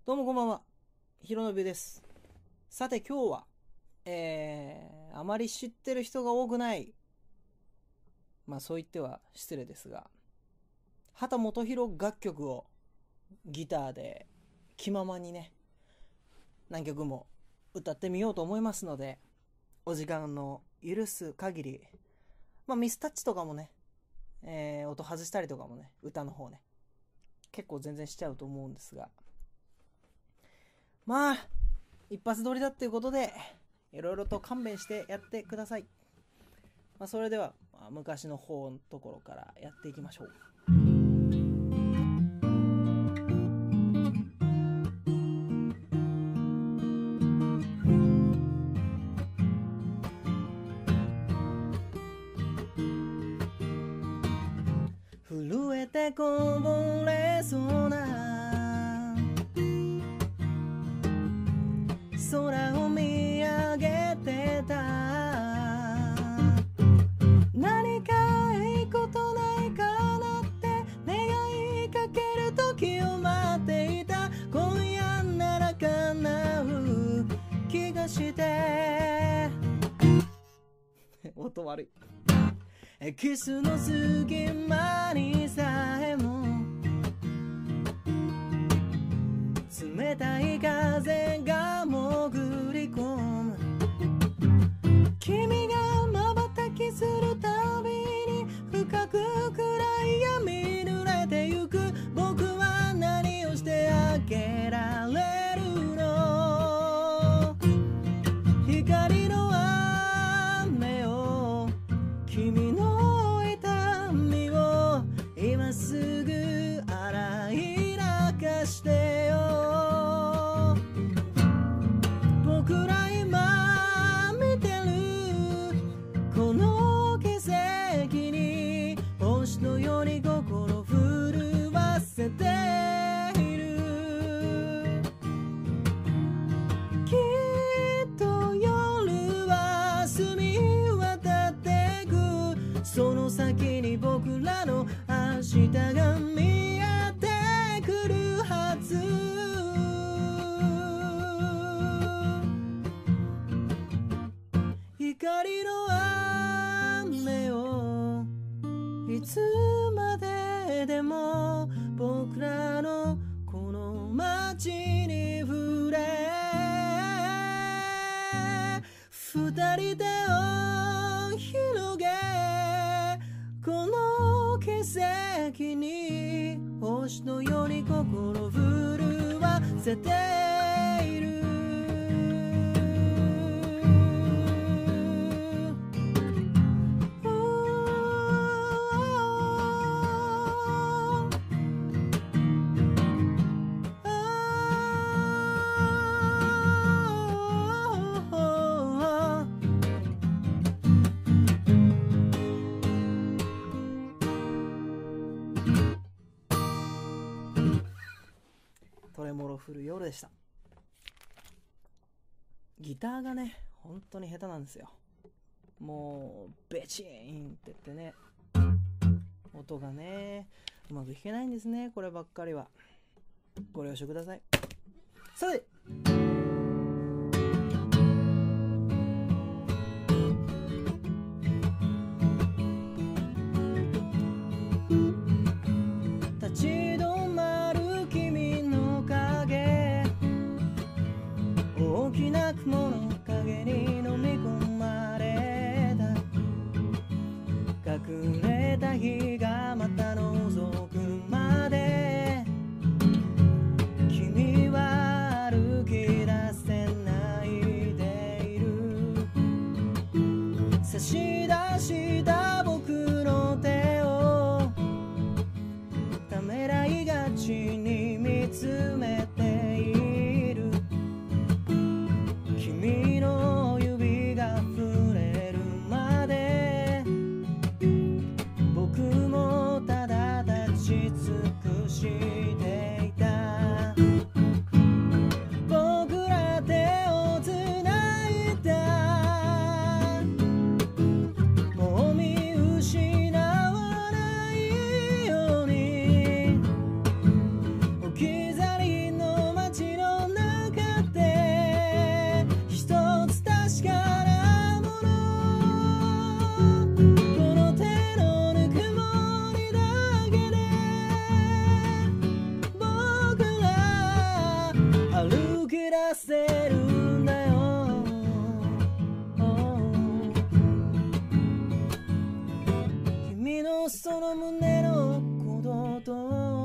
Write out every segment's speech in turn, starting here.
どうもこんばんは、ひろのびです。さて今日は、あまり知ってる人が多くない、そう言っては失礼ですが、秦基博楽曲をギターで気ままにね、何曲も歌ってみようと思いますので、お時間の許す限り、ミスタッチとかもね、音外したりとかもね、歌の方ね、結構全然しちゃうと思うんですが、一発撮りだっていうことでいろいろと勘弁してやってください。それでは、昔の方のところからやっていきましょう。震えてこぼれそうな空を見上げてた。何かいいことないかなって願いかける時を待っていた。今夜なら叶う気がして音悪い。キスの隙間にさえも冷たい風が潜り込む。君が瞬きするたびに深く暗い闇に濡れてゆく。僕は何をしてあげられるの。光の雨を君の痛みを今すぐ洗い流してよ。僕ら今見てるこの奇跡に星のように心震わせている。きっと夜は澄み渡ってく。その先に僕らの明日が見えてくるはず。光の雨をいつまででも僕らのこの街に触れ。二人手を広げこの奇跡に星のように心震わせている。トレモロ降る夜でした。ギターがね本当に下手なんですよ。もうベチーンって言ってね、音がねうまく弾けないんですね。こればっかりはご了承ください。さて立ち止まる君の影、大きな雲の影に飲み込まれた。隠れた日がまた覗くまで君は歩き出らせるんだよ。君のその胸の鼓動と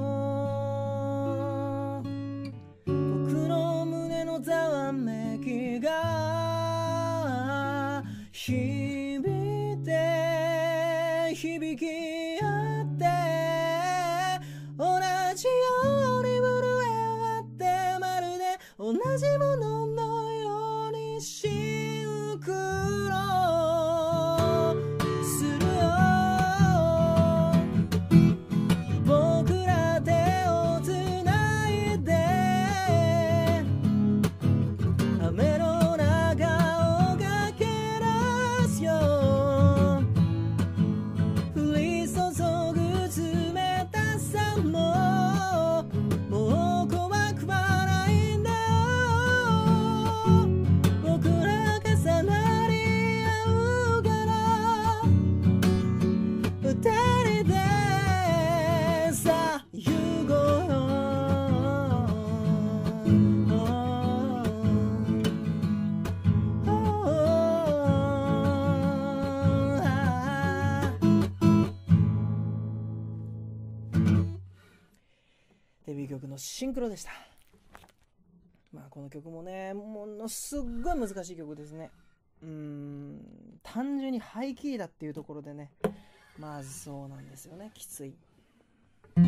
僕の胸のざわめきが響いて響き合って同じように震え上がってまるで同じもののようにシンクロするよ。僕ら手をつないで雨の中を駆け出すよ。降り注ぐ冷たさももう怖くはないんだよ。僕ら重なり合うから二人でさ行こうよ。デビュー曲のシンクロでした。まあこの曲もね、ものすっごい難しい曲ですね。単純にハイキーだっていうところでね、まずそうなんですよね、きつい。こ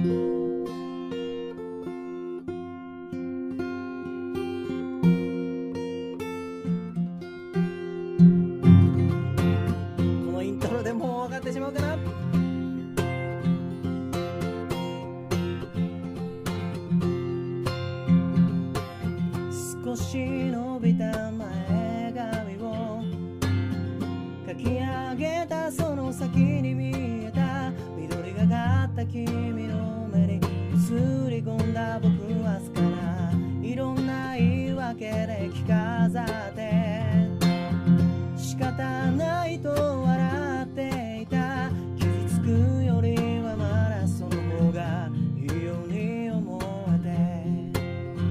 のイントロでもう分かってしまうかな。少し伸びた前髪をかき上げたその先に見えた緑がかった君の目に映り込んだ僕はすからいろんな言い訳で着飾って仕方ないと笑っていた。傷つくよりはまだその方がいいように思えて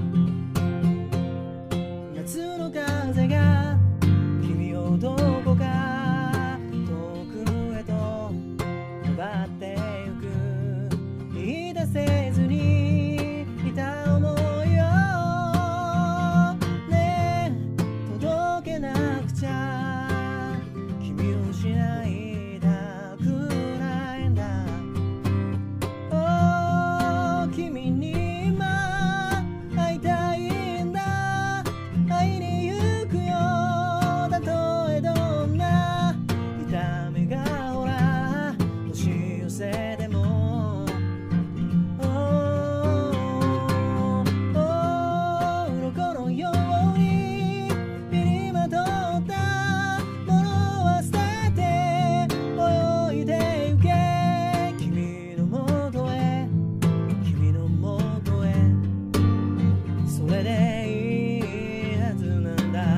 夏の風が君をどこか遠くへと奪ってゆく。言い出せずにいた想いをねえ届けなくちゃ。君を失いたくないんだ。君に今会いたいんだ。会いに行くよ。たとえどんな痛みがほら押し寄せても鱗のように身にまとったものは捨てて泳いでゆけ。君のもとへ君のもとへそれでいいはずなんだ。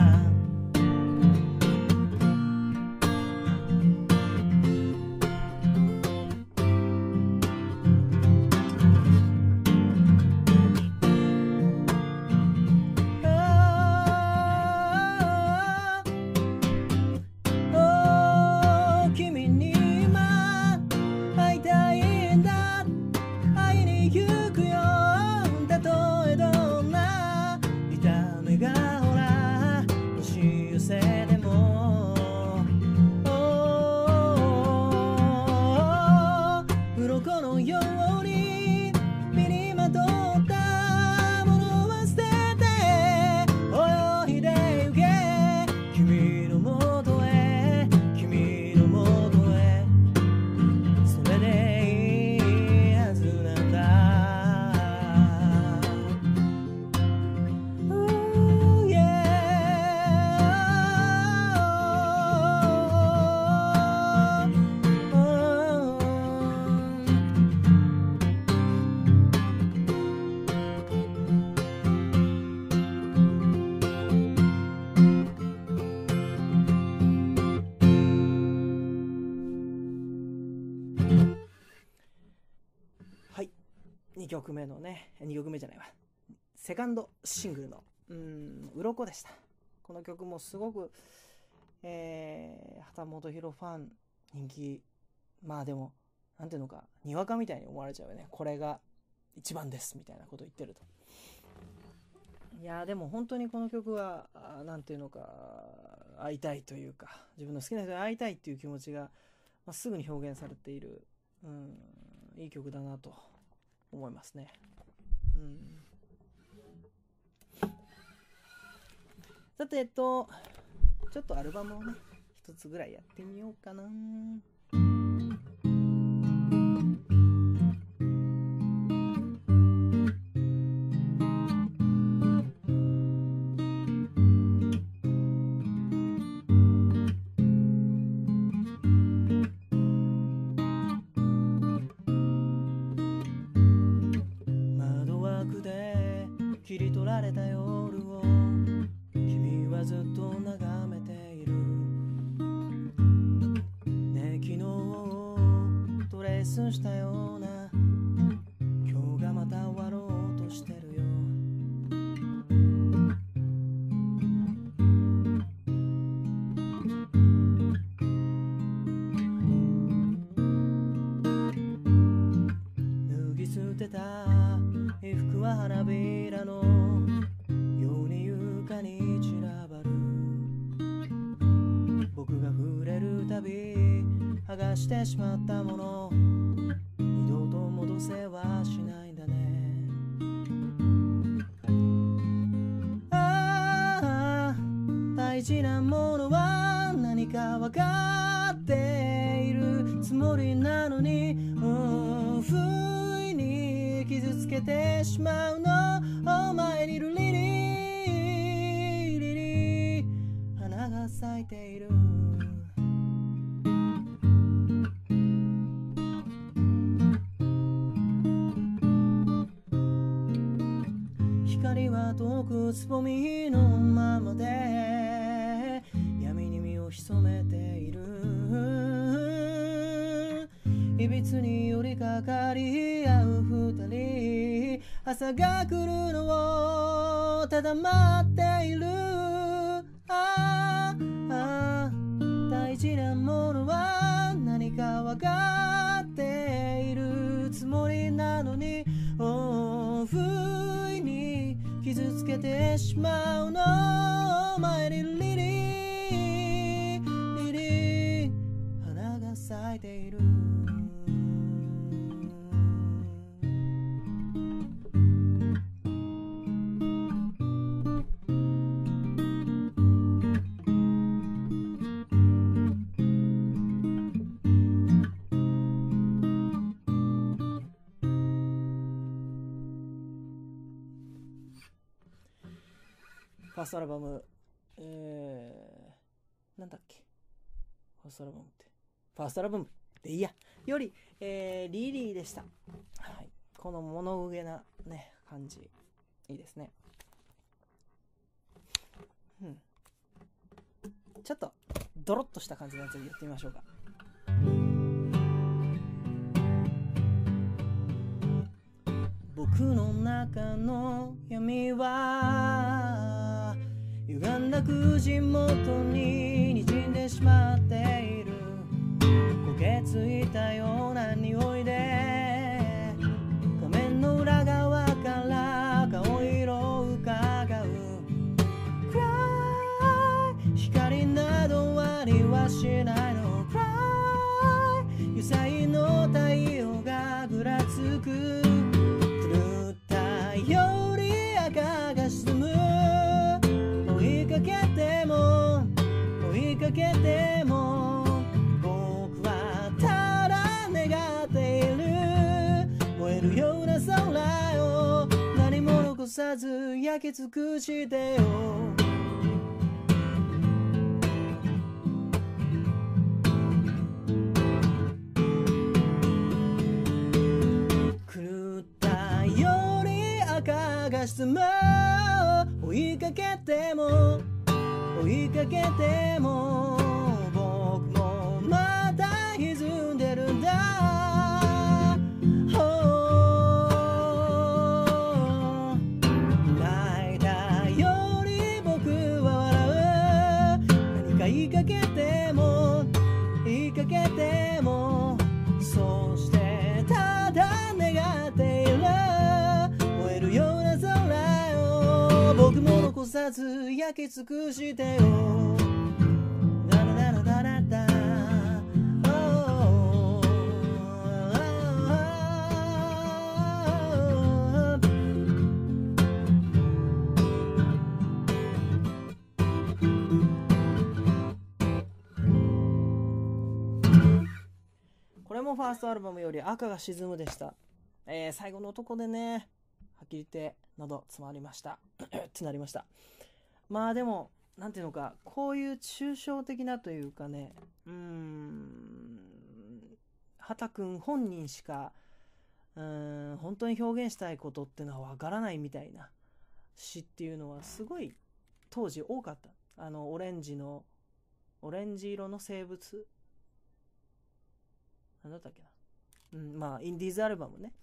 君に今会いたいんだ。会いに行くよ。たとえどんな痛みがほら押し寄せても鱗のように身にまとったものは捨てて泳いでゆけ。君のもとへ君のもとへそれでいいはずなんだ。はい、2曲目のね、2曲目じゃないわ、セカンドシングルの鱗でした。この曲もすごく、秦基博ファン人気、まあでもなんていうのか、にわかみたいに思われちゃうよね。これが一番ですみたいなこと言ってると。いやでも本当にこの曲はなんていうのか、会いたいというか、自分の好きな人に会いたいっていう気持ちが、すぐに表現されている、いい曲だなと思いますね。さてちょっとアルバムをね一つぐらいやってみようかな。窓枠で切り取られた夜を君はずっと眺めているね。昨日トレースしたような今日がまた終わろうとしてるよ。脱ぎ捨てた衣服は花びらのように床に散らばる。僕が触れるたび剥がしてしまったもの、二度と戻せはしないんだね。ああ、大事なものは何か分かっているつもりなのに、不意に傷つけてしまうの。お前にいるリリーリリー、花が咲いている。光は遠くつぼみのままで闇に身を潜めている。いびつに寄りかかり合う二人、朝が来るのをただ待っている。大事なものは何か分かっているつもりなのに、不意に傷つけてしまうの。お前にリリーリリー、花が咲いている。ファーストアルバム、なんだっけ、ファーストアルバムってファーストアルバムでいいやより、リリーでした。はい、この物憂げなね感じいいですね。ちょっとドロッとした感じのやつでやってみましょうか。僕の中の闇は歪んだ口元に滲んでしまっている。焦げついたような匂いで画面の裏側から顔色をうかがう。暗い光などありはしないの。暗い油彩の太陽がぐらつく。より赤が沈む。追いかけても追いかけても僕はただ願っている。燃えるような空を何も残さず焼き尽くしてよ。狂ったより赤が沈む。追いかけても追いかけても僕もまた歪んでるんだ。泣いたよさず焼き尽くしてよダラダラダラダこれもファーストアルバムより赤が沈むでした。最後の男でね、はっきり言って喉詰まりましたってなりました。まあでもなんていうのか、こういう抽象的なというかね、畑くん本人しか本当に表現したいことってのはわからないみたいな詩っていうのはすごい当時多かった。オレンジ色の生物なんだったっけな、まあインディーズアルバムね、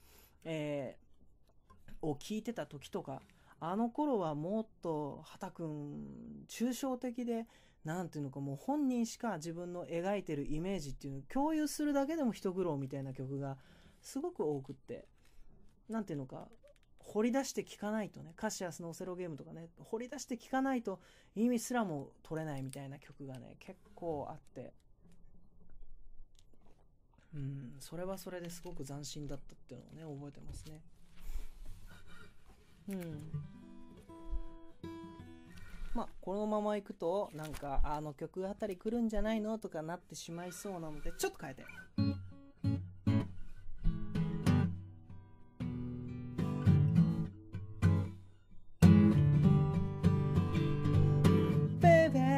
を聴いてた時とか、あの頃はもっと畑くん抽象的で、なんていうのか、もう本人しか自分の描いてるイメージっていうのを共有するだけでも一苦労みたいな曲がすごく多くって、なんていうのか、掘り出して聴かないとね、カシアスのオセロゲームとかね、掘り出して聴かないと意味すらも取れないみたいな曲がね結構あって、それはそれですごく斬新だったっていうのをね覚えてますね。まあこのままいくとなんかあの曲あたり来るんじゃないのとかなってしまいそうなので、ちょっと変えて。ベベ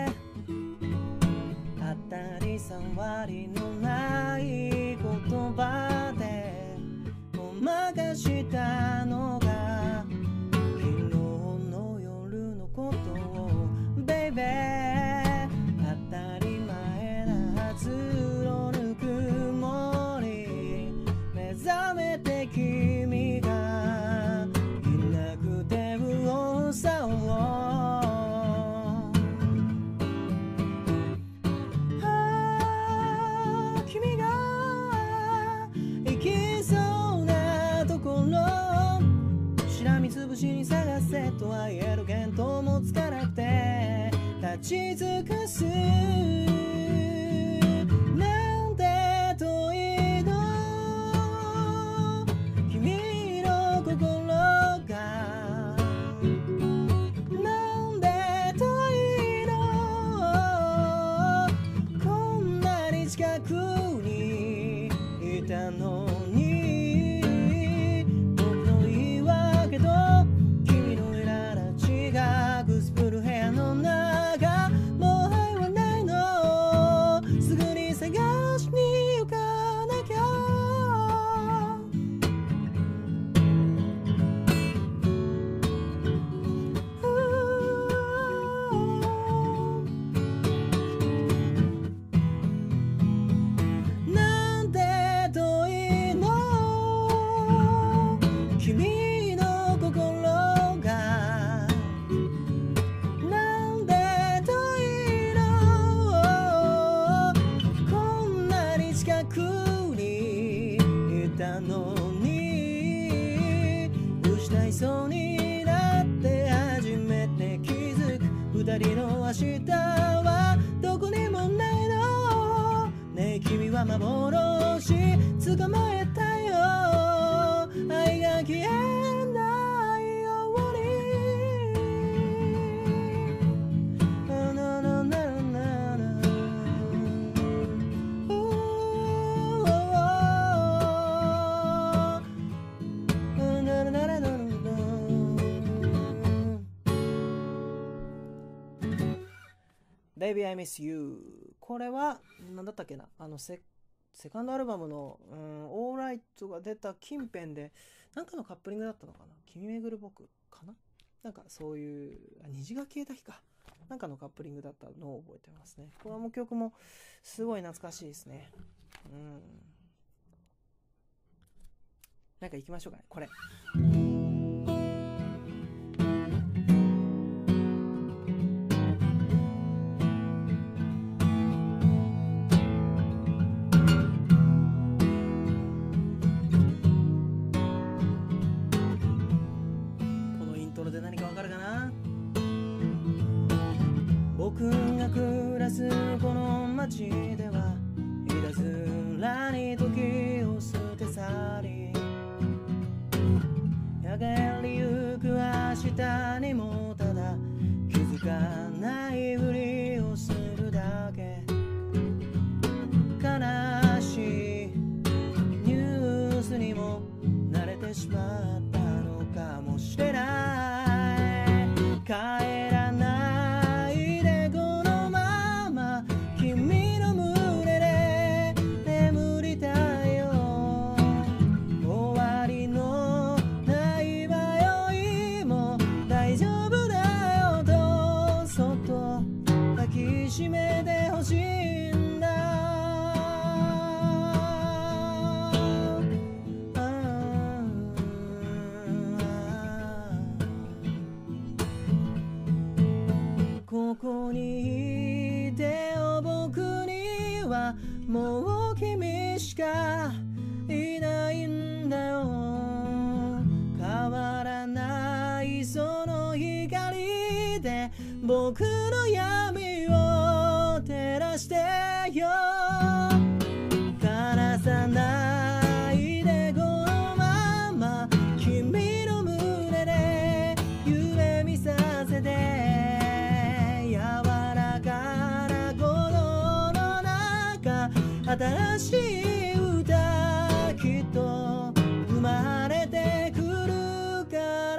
当たり障りのない言葉でごまかしたのが昨日の夜のことを、ベイベー当たり前なはずのぬくもり目覚めて君がいなくて右往左往、君が行きそうなところしらみつぶしに探せとは言える見当もつかなくて立ち尽くすなんて遠いの君の心が、なんで遠いのこんなに近くにいたのに、僕の言い訳と君の苛立ちがくすぶる部屋の中、もう愛はないの、すぐに探しに行かなきゃ。なんで遠いの君の心が、なんで遠いのこんなに近くにいたのに、失いそうになって初めて気づく二人の明日はどこにもないの、ねえ君は幻捕まえたよ、愛が消えないように。ななななななBaby I Miss You、 これは何だったっけな、セカンドアルバムのオーライトが出た近辺でなんかのカップリングだったのかな、君めぐる僕かな、なんかそういう虹が消えた日かなんかのカップリングだったのを覚えてますね。この曲もすごい懐かしいですね。なんか行きましょうかね、これ。このイントロで何かわかるかな。 僕が暮らすこの街ではいたずらに時を捨て去り、やがりゆく明日にもただ気づかないふりをするだけ。悲しいニュースにも慣れてしまったのかもしれない。帰らないでこのまま君の胸で眠りたいよ。終わりのない迷いも大丈夫だよとそっと抱きしめてほしいんだ。ここにいてよ僕にはもう君しかいないんだよ。変わらないその光で僕の闇を照らしてよ。離さないでこのまま君の胸で夢見させて。新しい歌きっと生まれてくるから。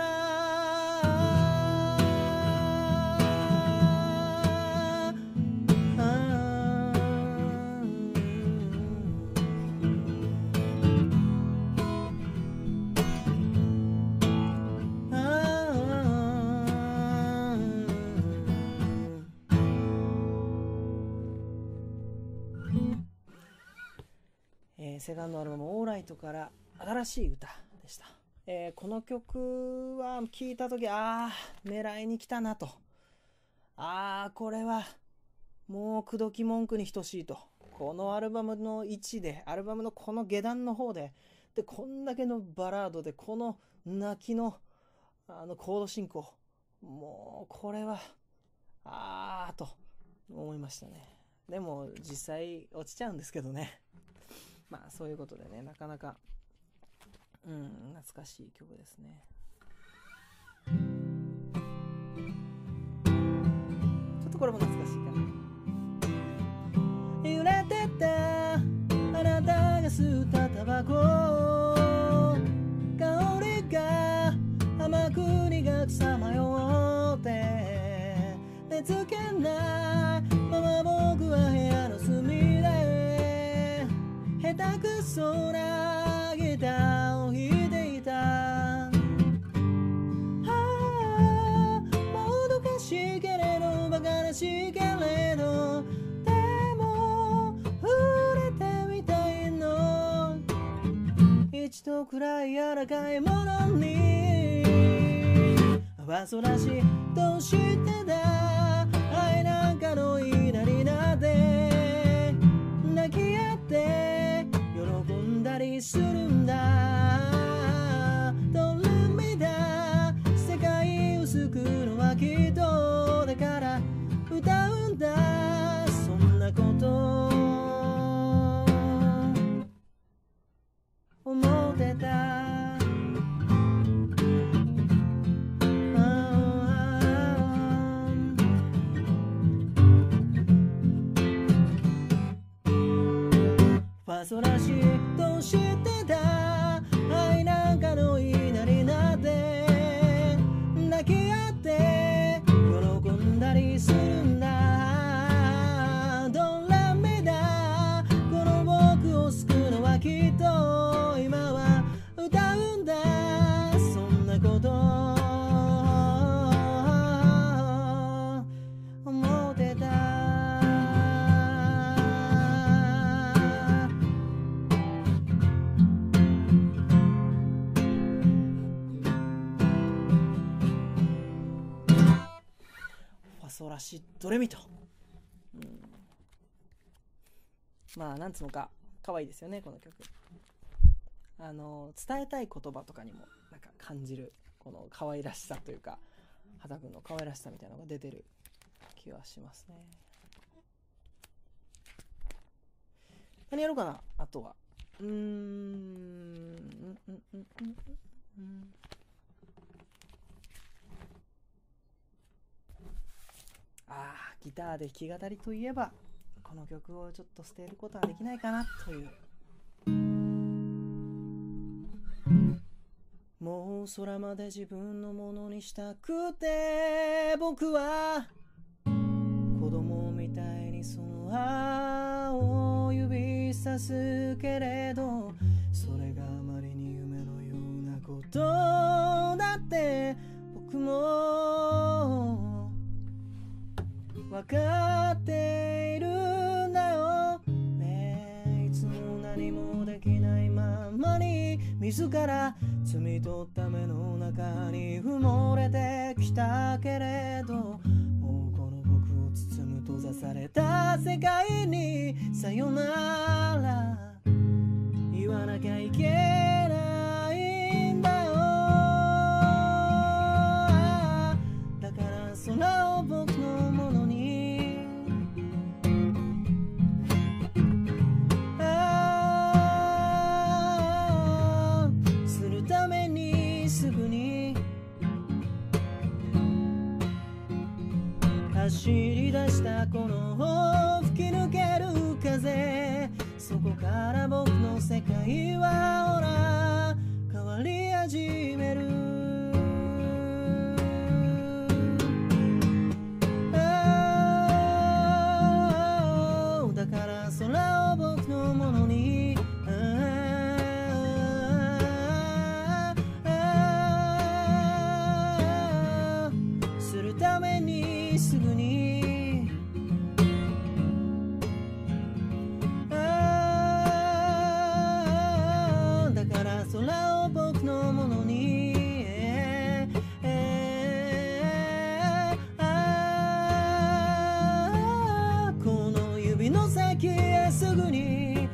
セカンドアルバムオーライトから新しい歌でした。この曲は聴いたとき狙いに来たなと、これはもう口説き文句に等しいと。このアルバムの位置でアルバムのこの下段の方でこんだけのバラードでこの泣きのコード進行、もうこれはと思いましたね。でも実際落ちちゃうんですけどね。まあそういうことでね、なかなか懐かしい曲ですね。ちょっとこれも懐かしいかな。揺れてたあなたが吸ったタバコ、香りが甘く苦くさまよって寝つけないまま僕は部屋の隅で下手くそなギターを弾いていた。もどかしいけれど馬鹿らしいけれど、でも触れてみたいの。一度くらい柔らかいものに煩わしいとしてた。愛なんかの言いなりなって泣き合って喜んだりするんだ。ドレミだ世界を救うのはきっとだから歌うんだ。そんなこと思ってた。煩わしいとしてた。愛なんかの言いなりなって泣き合って喜んだりするんだ。どれ目だこの僕を救うのはきっと今は歌うんだ。そんなこと思ってた。ファソラシドレミと、まあなんつうのか可愛いですよねこの曲。伝えたい言葉とかにもなんか感じるこの可愛らしさというか、畑君の可愛らしさみたいなのが出てる気はしますね。何やろうかな、あとは。ギターで弾き語りといえば、この曲をちょっと捨てることはできないかなという。もう空まで自分のものにしたくて、僕は子供みたいにその青を指さすけれど、それがあまりに夢のようなことだって僕も分かっているんだよね。いつも何もできないままに自ら摘み取った目の中に埋もれてきたけれど、もうこの僕を包む閉ざされた世界にさよなら言わなきゃいけないんだよ。だから空を僕のものにするためにすぐに走り出したこの吹き抜ける風、そこから僕の世界はほら変わり始める。だから空を僕のものにするためにすぐにだから空を僕のものにこの指の先へすぐに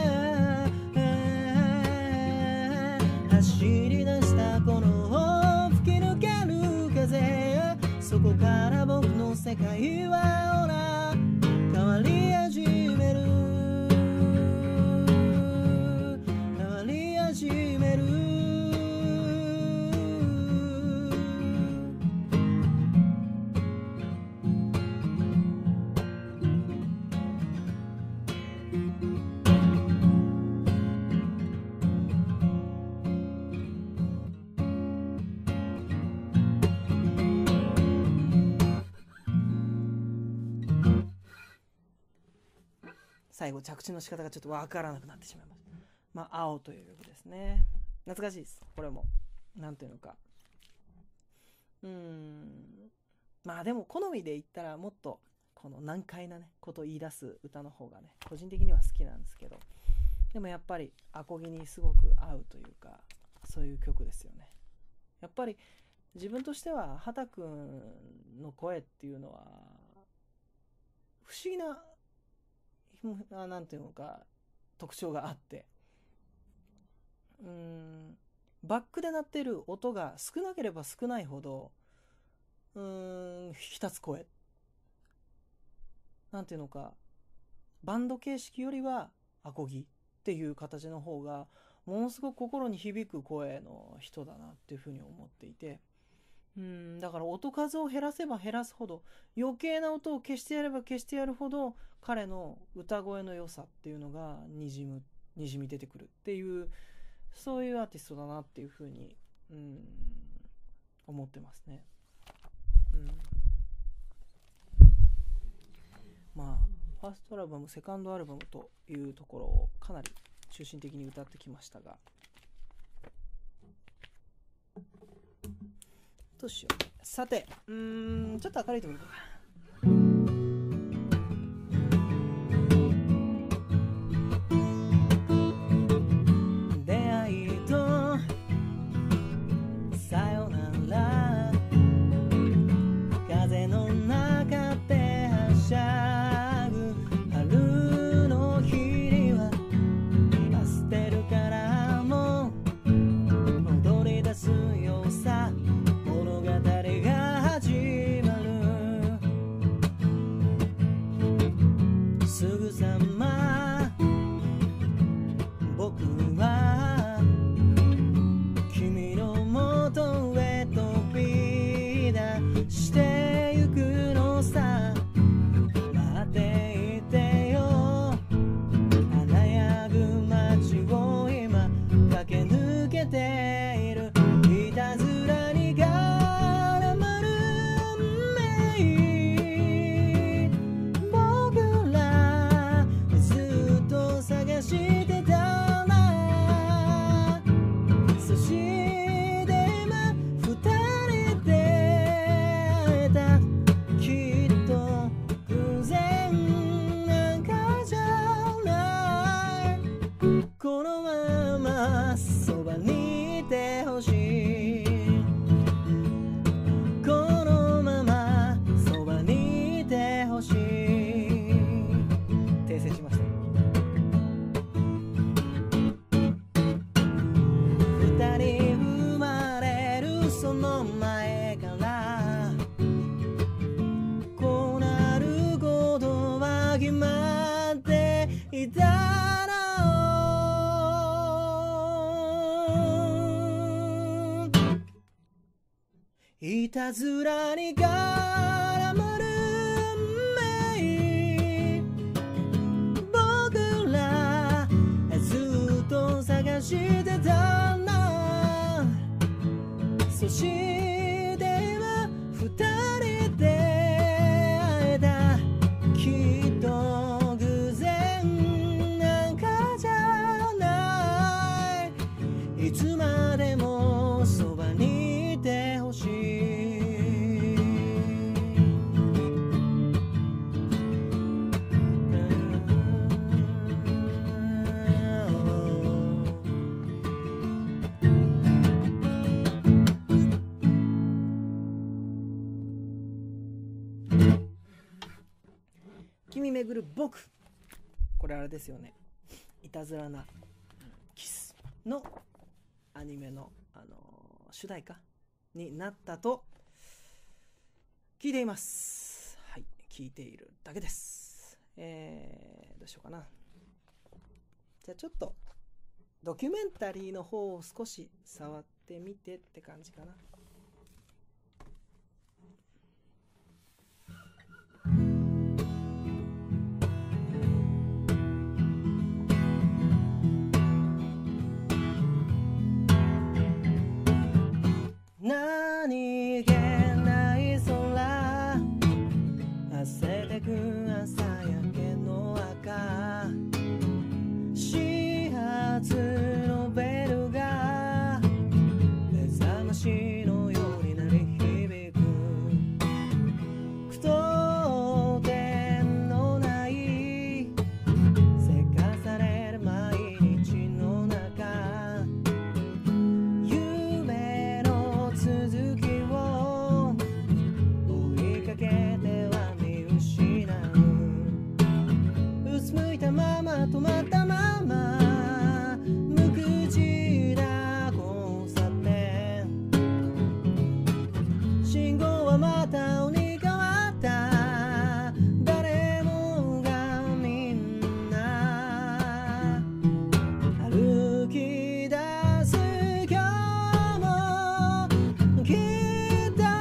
走り出したこの吹き抜ける風、そこから僕の世界はほら変わり始める、変わり始める。最後着地の仕方がちょっとわからなくなってしまいました。青という曲ですね。懐かしいです。これもなんていうのか、でも好みで言ったらもっとこの難解なねことを言い出す歌の方がね個人的には好きなんですけど、でもやっぱりアコギにすごく合うというか、そういう曲ですよね。やっぱり自分としては畑くんの声っていうのは不思議ななんていうのか特徴があって、バックで鳴ってる音が少なければ少ないほど引き立つ声なんていうのか、バンド形式よりはアコギっていう形の方がものすごく心に響く声の人だなっていうふうに思っていて、だから音数を減らせば減らすほど、余計な音を消してやれば消してやるほど彼の歌声の良さっていうのがにじみ出てくるっていう、そういうアーティストだなっていうふうに思ってますね。ファーストアルバム、セカンドアルバムというところをかなり中心的に歌ってきましたが、どうしよう。さて、ちょっと明るいところか。出会いとさよなら、風の中ではしゃぐ春の日にはパステルからも踊り出すよさ、物語が始まる。 いたずらに絡まる運命、僕らずっと探してたな。そして今二人で会えた。きっと偶然なんかじゃない。いつまでもそばにいてほしい。君めぐる僕、これあれですよね、いたずらなキスのアニメの、主題歌になったと聞いています。はい、聞いているだけです。どうしようかな。じゃあちょっとドキュメンタリーの方を少し触ってみてって感じかな。何気ない空、汗てく朝焼けの赤、始発のベルが目覚ましのように鳴り響く。句読点のないせかされる毎日の中、夢の続きを追いかけては見失う。うつむいたまま止まったまま無口な交差点、信号はまた鬼変わった。誰もがみんな歩き出す。今日もきっと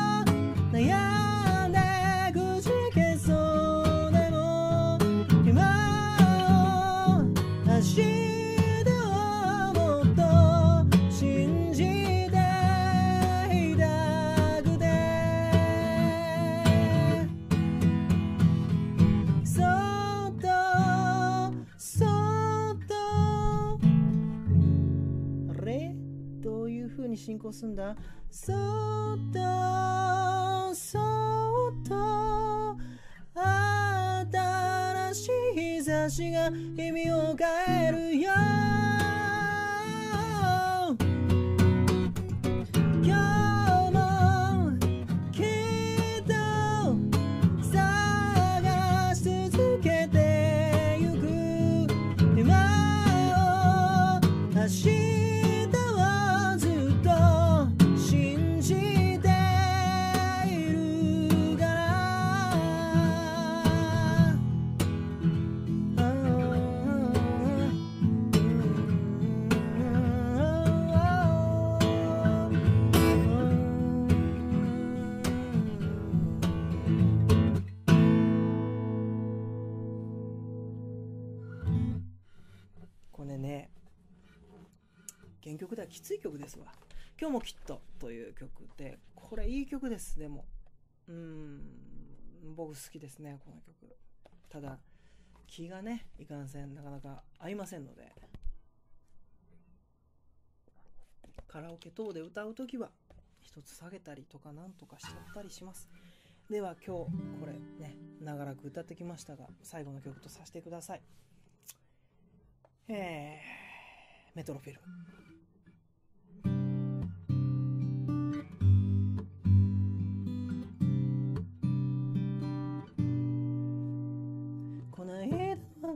悩んでくじけそうでも、今を明日をもっと信じていたくて、そっとそっとあれどういう風に進行すんだ。そっとそっと新しい日差しが意味を変えるよ。今日もきっと探し続けてゆく。今を明日をずっと信じているから。これね、原曲ではきつい曲ですわ。今日もきっとという曲で、これいい曲です。でも僕好きですね、この曲。ただ気がね、いかんせんなかなか合いませんので、カラオケ等で歌うときは一つ下げたりとかなんとかしちゃったりします。では今日これね、長らく歌ってきましたが、最後の曲とさせてください。メトロフィルム。この間は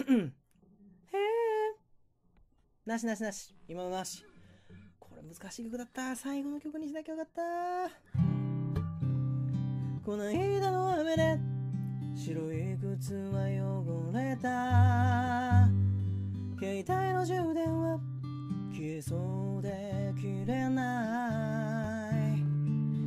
なしなしなし、今のなし。これ難しい曲だった。最後の曲にしなきゃよかった。この間の雨で白い靴は汚れた。携帯の充電は消えそうで切れない。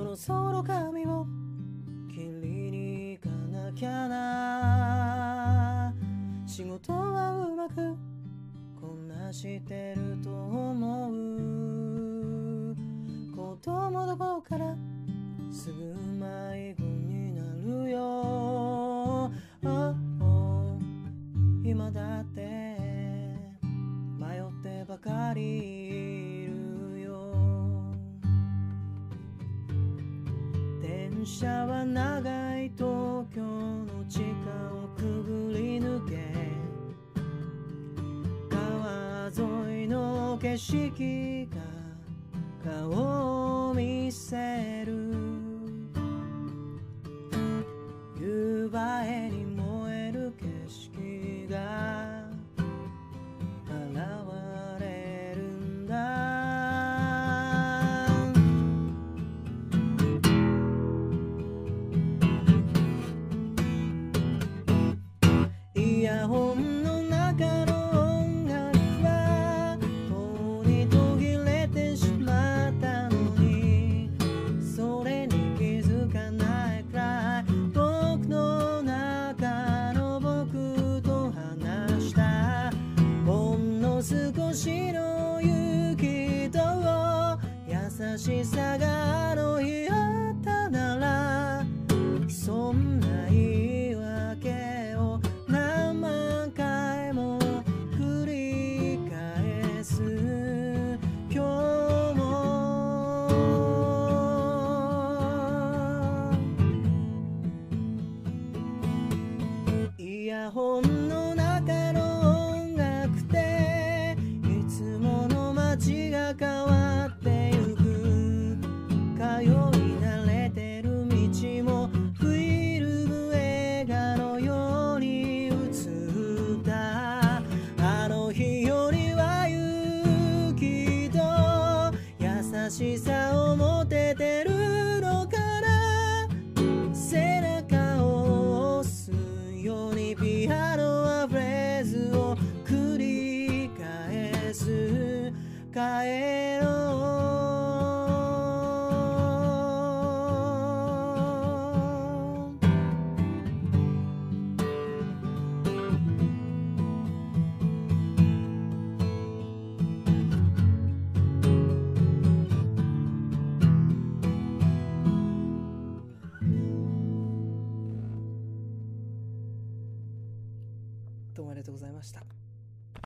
ろそろ髪を切りに行かなきゃな。仕事はうまくこなしてると思う。子供どこからすぐ迷子になるよ。今だって迷ってばかりいるよ。電車は長い東京の地下をくぐり抜け、川沿いの景色が顔を見せる。夕映えに燃える景色が現れるんだ。イヤホンの中の音楽はとうに途切れてしまったのに、それに気づかないくらい僕の中の僕と話した。ほんの少しの勇気と優しさがあの日あったなら、そんな言い訳を何万回も繰り返す今日も。イヤホンの中の音楽っていつもの街が変わってゆく。通い慣れてる道もフィルム映画のように映った。あの日よりは勇気と優しさを持ててるのかな。背中を押すようにピアノはフレーズを繰り返す。帰ろう。どうもありがとうございました。